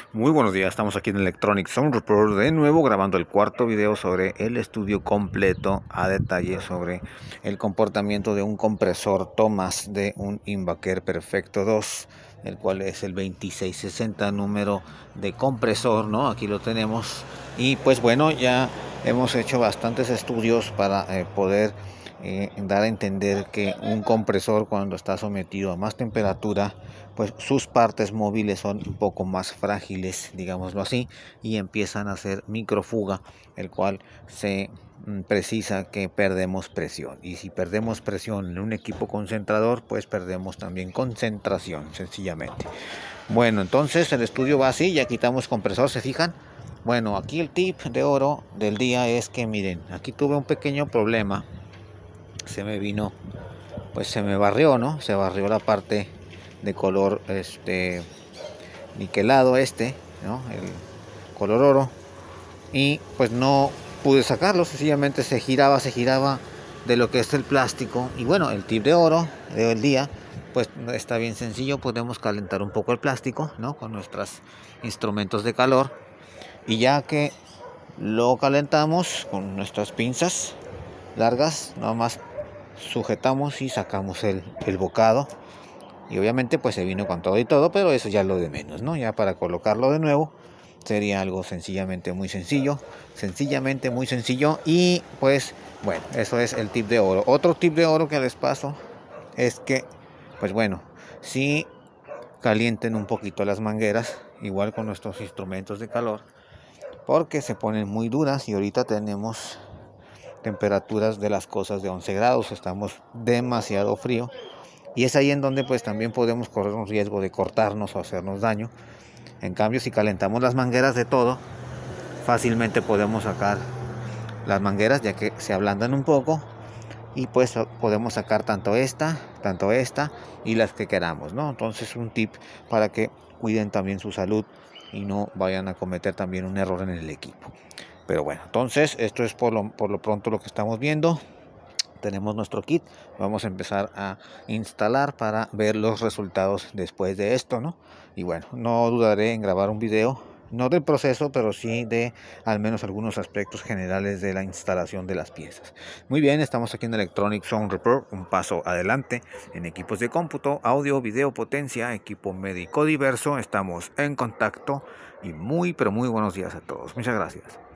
Muy buenos días, estamos aquí en Electronic Sound Report de nuevo grabando el cuarto video sobre el estudio completo a detalle sobre el comportamiento de un compresor Thomas de un Invaker Perfecto 2, el cual es el 2660 número de compresor, ¿no? Aquí lo tenemos y pues bueno, ya hemos hecho bastantes estudios para poder dar a entender que un compresor cuando está sometido a más temperatura, pues sus partes móviles son un poco más frágiles, digámoslo así, y empiezan a hacer microfuga, el cual se precisa que perdemos presión, y si perdemos presión en un equipo concentrador, pues perdemos también concentración, sencillamente. Bueno, entonces el estudio va así, ya quitamos compresor, ¿se fijan? Bueno, aquí el tip de oro del día es que miren, aquí tuve un pequeño problema. Se me vino, pues se me barrió, ¿no? Se barrió la parte de color niquelado ¿no? El color oro. Y pues no pude sacarlo, sencillamente se giraba de lo que es el plástico. Y bueno, el tip de oro del día, pues está bien sencillo, podemos calentar un poco el plástico, ¿no? Con nuestros instrumentos de calor. Y ya que lo calentamos con nuestras pinzas largas, nada más sujetamos y sacamos el bocado, y obviamente pues se vino con todo y todo, pero eso ya es lo de menos, ¿no? Ya para colocarlo de nuevo sería algo sencillamente muy sencillo, y pues bueno, eso es el tip de oro. Otro tip de oro que les paso es que pues bueno, si calienten un poquito las mangueras, igual con nuestros instrumentos de calor, porque se ponen muy duras y ahorita tenemos temperaturas de las cosas de 11 grados, estamos demasiado frío, y es ahí en donde pues también podemos correr un riesgo de cortarnos o hacernos daño. En cambio, si calentamos las mangueras de todo, fácilmente podemos sacar las mangueras, ya que se ablandan un poco, y pues podemos sacar tanto esta y las que queramos, ¿no? Entonces un tip para que cuiden también su salud y no vayan a cometer también un error en el equipo. Pero bueno, entonces esto es por lo pronto lo que estamos viendo. Tenemos nuestro kit, vamos a empezar a instalar para ver los resultados después de esto, ¿no? Y bueno, no dudaré en grabar un video, no del proceso, pero sí de al menos algunos aspectos generales de la instalación de las piezas. Muy bien, estamos aquí en Electronic Sound Report, un paso adelante en equipos de cómputo, audio, video, potencia, equipo médico diverso. Estamos en contacto y muy pero muy buenos días a todos. Muchas gracias.